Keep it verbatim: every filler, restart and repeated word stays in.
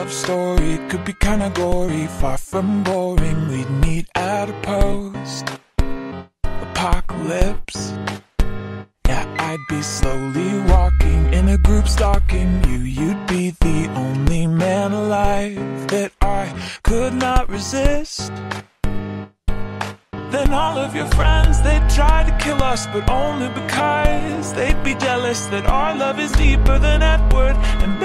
love story could be kinda gory, far from boring. We'd meet at a post apocalypse. Yeah, I'd be slowly walking in a group stalking you. You'd be the only man alive that I could not resist. Then all of your friends, they'd try to kill us, but only because they'd be jealous that our love is deeper than Edward and